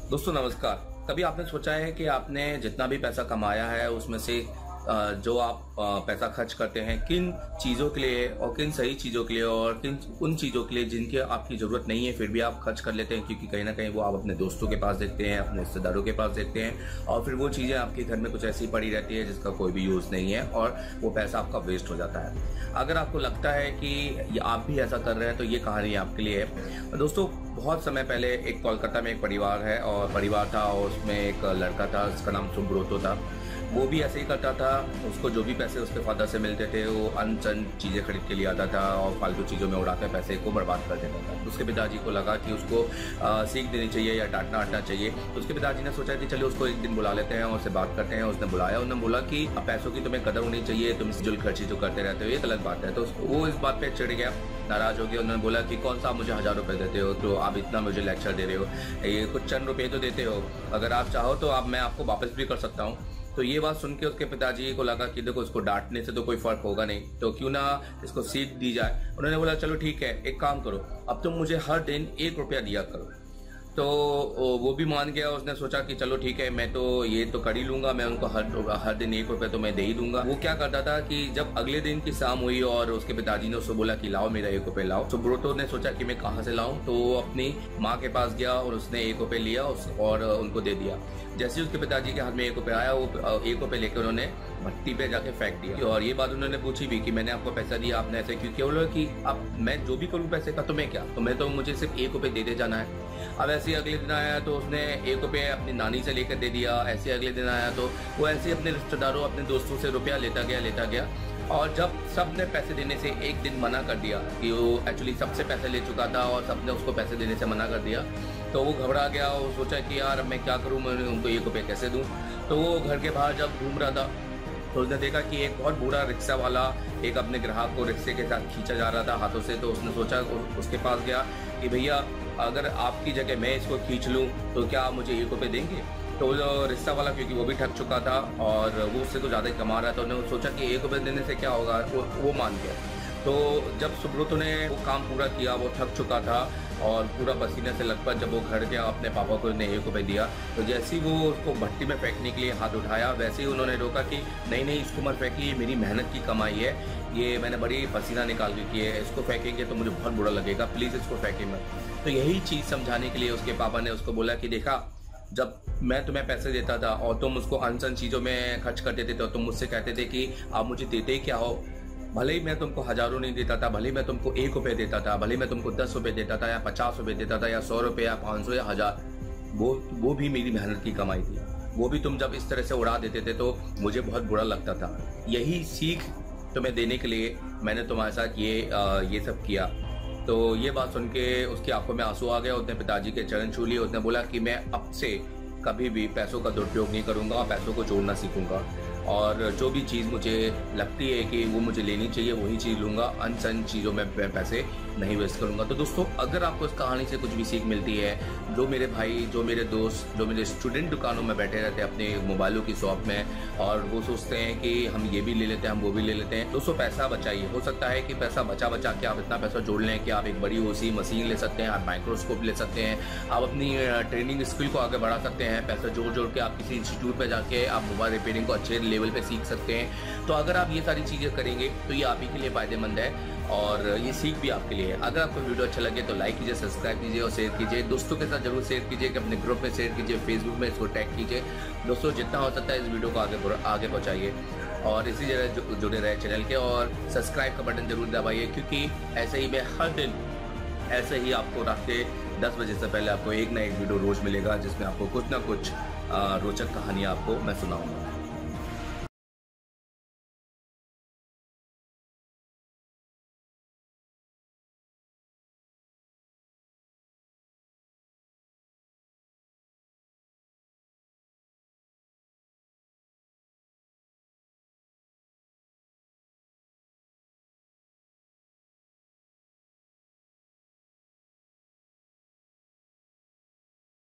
दोस्तों नमस्कार। कभी आपने सोचा है कि आपने जितना भी पैसा कमाया है उसमें से जो आप पैसा खर्च करते हैं किन चीज़ों के लिए और किन सही चीज़ों के लिए और किन उन चीज़ों के लिए जिनकी आपकी ज़रूरत नहीं है फिर भी आप खर्च कर लेते हैं, क्योंकि कहीं ना कहीं वो आप अपने दोस्तों के पास देखते हैं, अपने रिश्तेदारों के पास देखते हैं और फिर वो चीज़ें आपके घर में कुछ ऐसी पड़ी रहती है जिसका कोई भी यूज़ नहीं है और वो पैसा आपका वेस्ट हो जाता है। अगर आपको लगता है कि आप भी ऐसा कर रहे हैं तो ये कहानी आपके लिए है। दोस्तों बहुत समय पहले एक कोलकाता में एक परिवार था और उसमें एक लड़का था, उसका नाम सुब्रोतो था। वो भी ऐसे ही करता था, उसको जो भी पैसे उसके फादर से मिलते थे वो अनसन चीज़ें खरीद के लिए आता था और फालतू चीज़ों में उड़ाकर पैसे को बर्बाद कर देता था। उसके पिताजी को लगा कि उसको सीख देनी चाहिए या डांटना चाहिए। तो उसके पिताजी ने सोचा कि चलिए उसको एक दिन बुला लेते हैं और उससे बात करते हैं। उसने बुलाया, उन्होंने बोला कि पैसों की तुम्हें कदर होनी चाहिए, तुम फिजूल खर्ची जो करते रहते हो ये गलत बात है। तो वो इस बात पर चिढ़ गया, नाराज हो गया। उन्होंने बोला कि कौन सा आप मुझे 1000 रुपये देते हो, तो आप इतना मुझे लेक्चर दे रहे हो, ये कुछ चंद रुपये तो देते हो, अगर आप चाहो तो मैं आपको वापस भी कर सकता हूँ। तो ये बात सुन के उसके पिताजी को लगा कि देखो इसको डांटने से तो कोई फर्क होगा नहीं, तो क्यों ना इसको सीख दी जाए। उन्होंने बोला चलो ठीक है, एक काम करो, अब तुम मुझे हर दिन 1 रुपया दिया करो। तो वो भी मान गया। उसने सोचा कि चलो ठीक है, मैं तो ये तो कर ही लूंगा, मैं उनको हर दिन 1 रुपया तो मैं दे ही दूंगा। वो क्या करता था कि जब अगले दिन की शाम हुई और उसके पिताजी ने उसको बोला कि लाओ मेरा 1 रुपया लाओ, तो सुब्रोतो ने सोचा कि मैं कहाँ से लाऊं, तो वो अपनी माँ के पास गया और उसने 1 रुपया लिया और उनको दे दिया। जैसे ही उसके पिताजी के हाथ में 1 रुपया आया, वो 1 रुपया लेकर उन्होंने भट्टी पे जाके फेंक दिया। और ये बात उन्होंने पूछी भी कि मैंने आपको पैसा दिया, आपने ऐसे क्यों किया? बोला कि अब मैं जो भी करूँ पैसे का तो मैं क्या, तो मैं तो मुझे सिर्फ 1 रुपया दे जाना है। अब ऐसे ही अगले दिन आया तो उसने 1 रुपया अपनी नानी से लेकर दे दिया। ऐसे अगले दिन आया तो वो ऐसे अपने रिश्तेदारों, अपने दोस्तों से रुपया लेता गया। और जब सब ने पैसे देने से एक दिन मना कर दिया कि वो एक्चुअली सबसे पैसे ले चुका था और सबने उसको पैसे देने से मना कर दिया, तो वो घबरा गया और सोचा कि यार मैं क्या करूँ, मैं उनको 1 रुपया कैसे दूँ। तो वो घर के बाहर जब घूम रहा था तो उसने देखा कि एक बहुत बूढ़ा रिक्शा वाला एक अपने ग्राहक को रिक्शे के साथ खींचा जा रहा था हाथों से। तो उसने सोचा, उसके पास गया कि भैया अगर आपकी जगह मैं इसको खींच लूँ तो क्या आप मुझे 1 रुपये देंगे? तो रिक्शा वाला, क्योंकि वो भी थक चुका था और वो उससे तो ज़्यादा ही कमा रहा था, उन्होंने सोचा कि 1 रुपये देने से क्या होगा, वो मान गया। तो जब सुब्रोतो ने वो काम पूरा किया, वो थक चुका था और पूरा पसीने से लथपथ, जब वो घर गया अपने पापा को 1 रुपये दिया, तो जैसे ही वो उसको भट्टी में फेंकने के लिए हाथ उठाया, वैसे ही उन्होंने रोका कि नहीं इसको मत फेंकिए, मेरी मेहनत की कमाई है, ये मैंने बड़ी पसीना निकाल के की है, इसको फेंकेंगे तो मुझे बहुत बुरा लगेगा, प्लीज़ इसको फेंके मत। तो यही चीज़ समझाने के लिए उसके पापा ने उसको बोला कि देखा, जब मैं तुम्हें पैसे देता था और तुम उसको अनसन चीज़ों में खर्च करते थे तो तुम मुझसे कहते थे कि आप मुझे देते ही क्या हो। भले ही मैं तुमको हज़ारों नहीं देता था, भले ही मैं तुमको 1 रुपये देता था, भले ही मैं तुमको 10 रुपये देता था या 50 रुपये देता था या 100 रुपये या 500 या 1000, वो भी मेरी मेहनत की कमाई थी। वो भी तुम जब इस तरह से उड़ा देते थे तो मुझे बहुत बुरा लगता था। यही सीख तुम्हें देने के लिए मैंने तुम्हारे साथ ये सब किया। तो ये बात सुन के उसकी आंखों में आंसू आ गया। उसने पिताजी के चरण छू लिए। उसने बोला कि मैं अब से कभी भी पैसों का दुरुपयोग नहीं करूंगा और पैसों को जोड़ना सीखूंगा, और जो भी चीज़ मुझे लगती है कि वो मुझे लेनी चाहिए वही चीज़ लूँगा, अनसन चीज़ों में पैसे नहीं वेस्ट करूँगा। तो दोस्तों अगर आपको इस कहानी से कुछ भी सीख मिलती है, जो मेरे भाई, जो मेरे दोस्त, जो मेरे स्टूडेंट दुकानों में बैठे रहते हैं अपने मोबाइलों की शॉप में और वो सोचते हैं कि हम ये भी ले लेते हैं, हम वो भी ले लेते हैं, दोस्तों पैसा बचाइए। हो सकता है कि पैसा बचा के आप इतना पैसा जोड़ लें कि आप एक बड़ी ओसी मशीन ले सकते हैं, आप माइक्रोस्कोप ले सकते हैं, आप अपनी ट्रेनिंग स्किल को आगे बढ़ा सकते हैं। पैसा जोड़ के आप किसी इंस्टीट्यूट में जाके आप मोबाइल रिपेयरिंग को अच्छे लेवल पे सीख सकते हैं। तो अगर आप ये सारी चीज़ें करेंगे तो ये आप ही के लिए फ़ायदेमंद है और ये सीख भी आपके लिए है। अगर आपको वीडियो अच्छा लगे तो लाइक कीजिए, सब्सक्राइब कीजिए और शेयर कीजिए। दोस्तों के साथ जरूर शेयर कीजिए, कि अपने ग्रुप में शेयर कीजिए, फेसबुक में इसको टैग कीजिए। दोस्तों जितना हो सकता है इस वीडियो को आगे पहुँचाइए और इसी जगह जुड़े रहे चैनल के और सब्सक्राइब का बटन जरूर दबाइए, क्योंकि ऐसे ही मैं हर दिन ऐसे ही आपको रात के 10 बजे से पहले आपको एक ना एक वीडियो रोज़ मिलेगा जिसमें आपको कुछ ना कुछ रोचक कहानियाँ आपको मैं सुनाऊंगा।